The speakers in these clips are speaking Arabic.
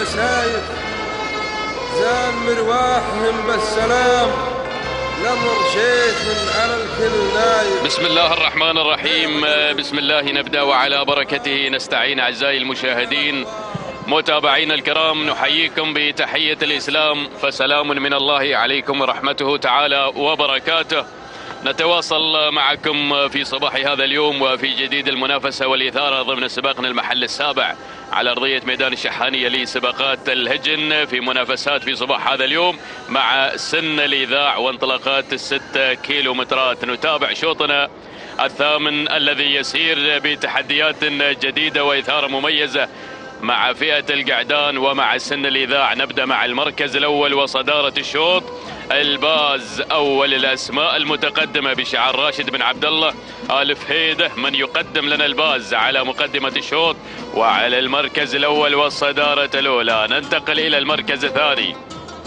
سايف زان مرواحهم بالسلام، الأمر شيخ من على الكل نايف. بسم الله الرحمن الرحيم، بسم الله نبدأ وعلى بركته نستعين. أعزائي المشاهدين متابعينا الكرام، نحييكم بتحية الإسلام، فسلام من الله عليكم ورحمته تعالى وبركاته. نتواصل معكم في صباح هذا اليوم وفي جديد المنافسة والإثارة ضمن سباقنا المحل السابع على أرضية ميدان الشحانية لسباقات الهجن في منافسات في صباح هذا اليوم مع سن الإذاع وانطلاقات ال6 كيلومترات. نتابع شوطنا الثامن الذي يسير بتحديات جديدة وإثارة مميزة مع فئة القعدان ومع سن الإذاع. نبدأ مع المركز الأول وصدارة الشوط الباز، أول الأسماء المتقدمة بشعار راشد بن عبد الله آل فهيدة من يقدم لنا الباز على مقدمة الشوط وعلى المركز الأول والصدارة الأولى. ننتقل إلى المركز الثاني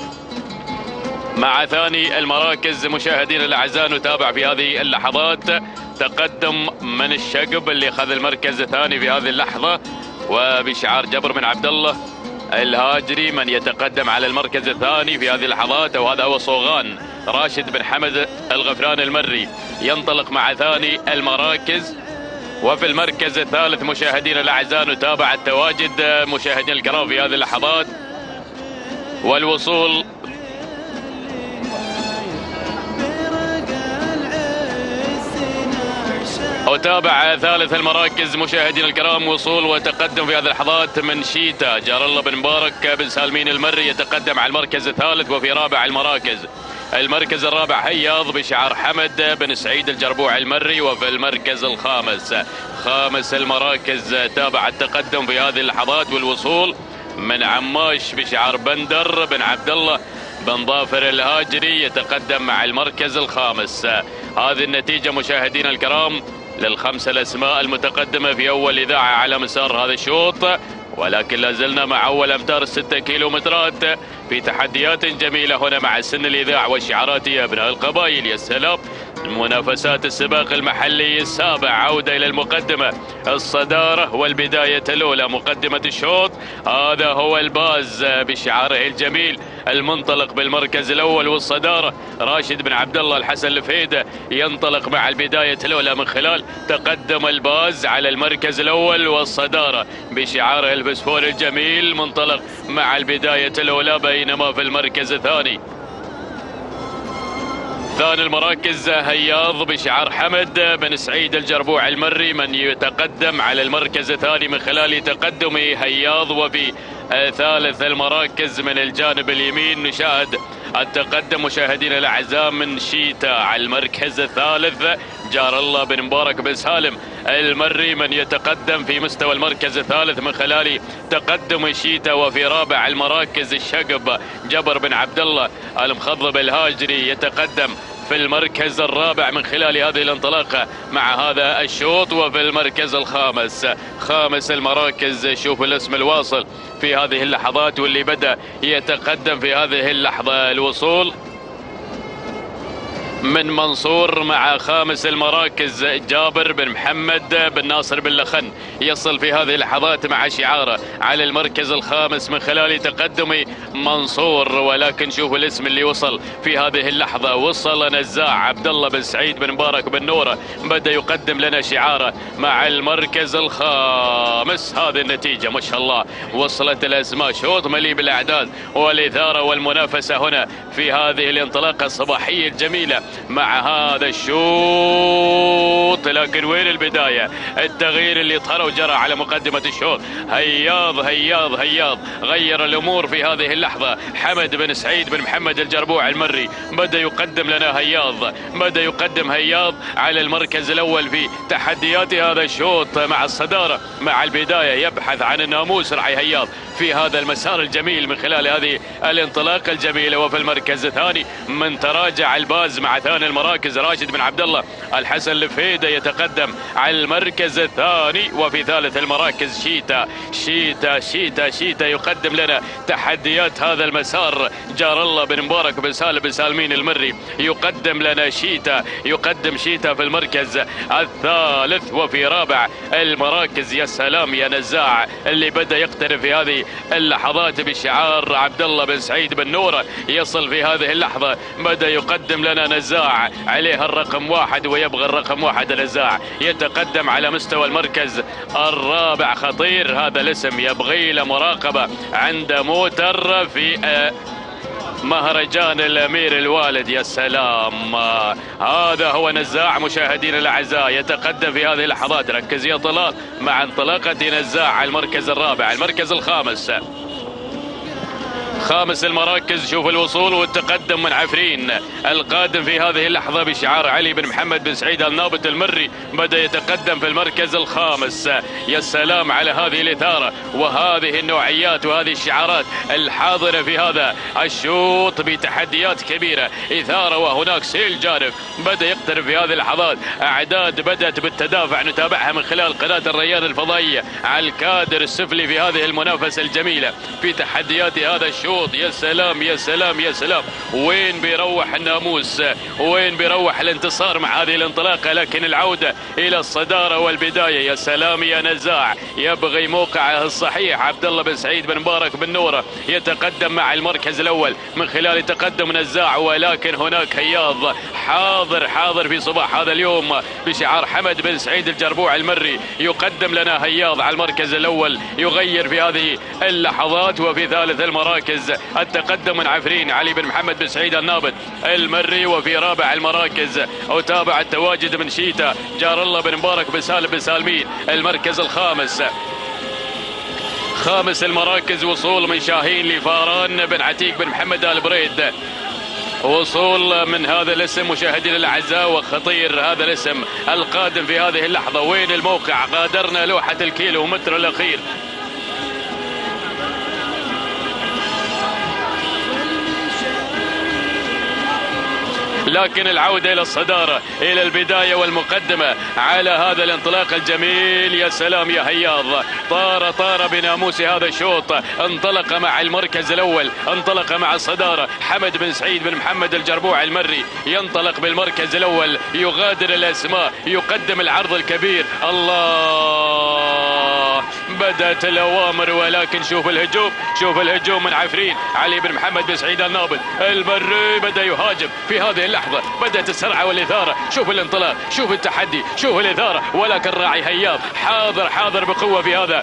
مع ثاني المراكز. مشاهدينا الأعزاء نتابع في هذه اللحظات تقدم من الشقب اللي أخذ المركز الثاني في هذه اللحظة، وبشعار جبر بن عبد الله الهاجري من يتقدم على المركز الثاني في هذه اللحظات، وهذا هو صوغان راشد بن حمد الغفران المري ينطلق مع ثاني المراكز. وفي المركز الثالث مشاهدينا الاعزاء نتابع التواجد مشاهدينا الكرام في هذه اللحظات والوصول وتابع ثالث المراكز مشاهدينا الكرام وصول وتقدم في هذه اللحظات من شيتا جار الله بن مبارك بن سالمين المري يتقدم على المركز الثالث. وفي رابع المركز الرابع هياض بشعار حمد بن سعيد الجربوع المري. وفي المركز خامس المراكز تابع التقدم في هذه اللحظات والوصول من عماش بشعار بندر بن عبد الله بن ظافر الهاجري يتقدم مع المركز الخامس. هذه النتيجة مشاهدينا الكرام للخمسة الأسماء المتقدمة في أول إذاعة على مسار هذا الشوط، ولكن لازلنا مع أول أمتار 6 كيلومترات في تحديات جميلة هنا مع سن الإذاعة والشعارات يا أبناء القبائل. يا سلام، منافسات السباق المحلي السابع عودة إلى المقدمة، الصدارة والبداية الأولى. مقدمة الشوط هذا هو الباز بشعاره الجميل المنطلق بالمركز الأول والصدارة راشد بن عبد الله الحسن الفهيدة ينطلق مع البداية الأولى من خلال تقدم الباز على المركز الأول والصدارة بشعاره الفسفور الجميل منطلق مع البداية الأولى. بينما في المركز الثاني ثاني المراكز هياض بشعار حمد بن سعيد الجربوع المري من يتقدم على المركز الثاني من خلال تقدم هياض. وفي ثالث المراكز من الجانب اليمين نشاهد التقدم مشاهدينا الاعزاء من شيتا على المركز الثالث جار الله بن مبارك بن سالم المري من يتقدم في مستوى المركز الثالث من خلال تقدم شيتا. وفي رابع المراكز الشقب جبر بن عبد الله المخضب الهاجري يتقدم في المركز الرابع من خلال هذه الانطلاقة مع هذا الشوط. وفي المركز خامس المراكز شوفوا الاسم الواصل في هذه اللحظات واللي بدأ يتقدم في هذه اللحظة الوصول من منصور مع خامس المراكز جابر بن محمد بن ناصر بن لخن يصل في هذه اللحظات مع شعاره على المركز الخامس من خلال تقدم منصور. ولكن شوفوا الاسم اللي وصل في هذه اللحظة، وصل نزاع عبد الله بن سعيد بن مبارك بن نوره بدأ يقدم لنا شعاره مع المركز الخامس. هذه النتيجة ما شاء الله وصلت الأسماء، شوط مليء بالأعداد والإثارة والمنافسة هنا في هذه الانطلاقة الصباحية الجميلة مع هذا الشوط. لكن وين البداية؟ التغيير اللي طرى وجرى على مقدمة الشوط. هياض غير الأمور في هذه اللحظة. حمد بن سعيد بن محمد الجربوع المري بدأ يقدم لنا هياض على المركز الأول في تحديات هذا الشوط مع الصدارة مع البداية. يبحث عن الناموس رعي هياض في هذا المسار الجميل من خلال هذه الانطلاقة الجميلة. وفي المركز الثاني من تراجع الباز مع مع ثاني المراكز راشد بن عبد الله الحسن الفهيدة يتقدم على المركز الثاني. وفي ثالث المراكز شيتا يقدم لنا تحديات هذا المسار. جار الله بن مبارك بن سالم بن سالمين المري يقدم لنا يقدم شيتا في المركز الثالث. وفي رابع المراكز يا سلام يا نزاع اللي بدأ يقترب في هذه اللحظات بشعار عبد الله بن سعيد بن نوره، يصل في هذه اللحظة بدأ يقدم لنا نزاع عليه الرقم 1 ويبغى الرقم 1 نزاع. يتقدم على مستوى المركز الرابع خطير، هذا الاسم يبغي له مراقبة عند موتر في مهرجان الامير الوالد. يا سلام، هذا هو نزاع مشاهدينا الاعزاء يتقدم في هذه اللحظات. ركز يا طلال مع انطلاقة نزاع على المركز الرابع. المركز الخامس، خامس المراكز، شوف الوصول والتقدم من عفرين القادم في هذه اللحظة بشعار علي بن محمد بن سعيد النابت المري، بدأ يتقدم في المركز الخامس. يا سلام على هذه الإثارة وهذه النوعيات وهذه الشعارات الحاضرة في هذا الشوط بتحديات كبيرة، إثارة وهناك سيل جارف بدأ يقترب في هذه اللحظات. أعداد بدأت بالتدافع نتابعها من خلال قناة الريان الفضائية على الكادر السفلي في هذه المنافسة الجميلة في تحديات هذا الشوط. يا سلام يا سلام يا سلام، وين بيروح الناموس، وين بيروح الانتصار مع هذه الانطلاقة، لكن العودة إلى الصدارة والبداية. يا سلام يا نزاع، يبغي موقعه الصحيح عبد الله بن سعيد بن مبارك بن نوره يتقدم مع المركز الأول من خلال تقدم نزاع، ولكن هناك هياض حاضر في صباح هذا اليوم بشعار حمد بن سعيد الجربوع المري، يقدم لنا هياض على المركز الأول يغير في هذه اللحظات. وفي ثالث المراكز التقدم من عفرين علي بن محمد بن سعيد النابت المري. وفي رابع المراكز أتابع التواجد من شيتا جار الله بن مبارك بن سالم بن سالمين المركز الخامس. خامس المراكز وصول من شاهين لفاران بن عتيق بن محمد آل بريد، وصول من هذا الاسم مشاهدينا الاعزاء وخطير هذا الاسم القادم في هذه اللحظة. وين الموقع؟ غادرنا لوحة الكيلو متر الأخير، لكن العودة إلى الصدارة إلى البداية والمقدمة على هذا الانطلاق الجميل. يا سلام يا هياض، طار بناموس هذا الشوط، انطلق مع المركز الأول، انطلق مع الصدارة. حمد بن سعيد بن محمد الجربوع المري ينطلق بالمركز الأول، يغادر الأسماء، يقدم العرض الكبير. الله، بدأت الأوامر، ولكن شوف الهجوم من عفرين علي بن محمد بن سعيد النابت المري، بدأ يهاجم في هذه اللحظة، بدأت السرعة والإثارة. شوف الانطلاق، شوف التحدي، شوف الإثارة، ولكن راعي هياض حاضر بقوة في هذا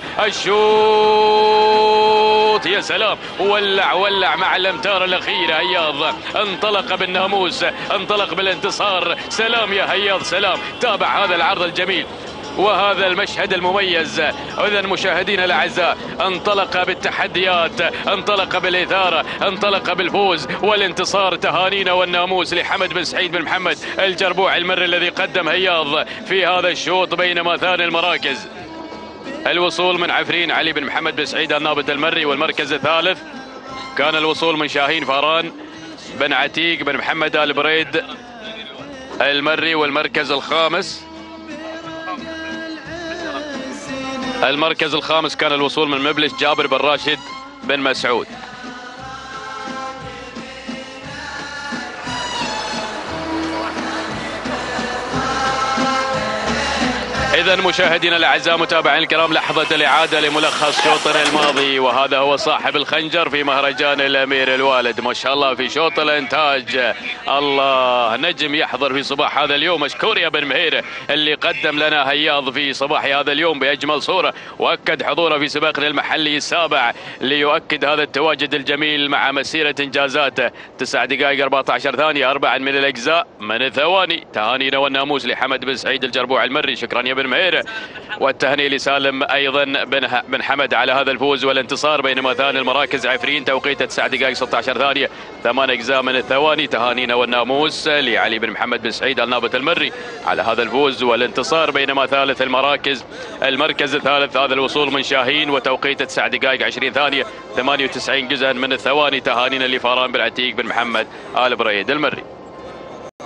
الشوط. يا سلام، ولع مع الامتار الأخيرة. هياض انطلق بالناموس، انطلق بالانتصار. سلام يا هياض سلام، تابع هذا العرض الجميل وهذا المشهد المميز. إذا مشاهدينا الأعزاء، انطلق بالتحديات، انطلق بالإثارة، انطلق بالفوز والانتصار. تهانينا والناموس لحمد بن سعيد بن محمد الجربوع المري الذي قدم هياض في هذا الشوط. بينما ثاني المراكز الوصول من عفرين علي بن محمد بن سعيد النابت المري، والمركز الثالث كان الوصول من شاهين فاران بن عتيق بن محمد آل بريد المري. والمركز الخامس كان الوصول من مبلش جابر بن راشد بن مسعود. إذا مشاهدينا الأعزاء متابعين الكرام، لحظة الإعادة لملخص شوطنا الماضي، وهذا هو صاحب الخنجر في مهرجان الأمير الوالد. ما شاء الله في شوط الإنتاج، الله، نجم يحضر في صباح هذا اليوم. مشكور يا بن مهيرة اللي قدم لنا هياض في صباح هذا اليوم بأجمل صورة، وأكد حضوره في سباقنا المحلي السابع ليؤكد هذا التواجد الجميل مع مسيرة إنجازاته. 9 دقائق 14 ثانية 4 من الأجزاء من الثواني. تهانينا والناموس لحمد بن سعيد الجربوع المري، شكرا يا بن مهيرة، والتهنئة لسالم أيضا بن حمد على هذا الفوز والانتصار. بينما ثاني المراكز عفرين توقيته 9 دقائق 16 ثانية 8 أجزاء من الثواني. تهانينا والناموس لعلي بن محمد بن سعيد النابت المري على هذا الفوز والانتصار. بينما ثالث المركز الثالث هذا الوصول من شاهين وتوقيته 9 دقائق 20 ثانية 98 جزءا من الثواني. تهانينا لفاران بن عتيق بن محمد آل بريد المري.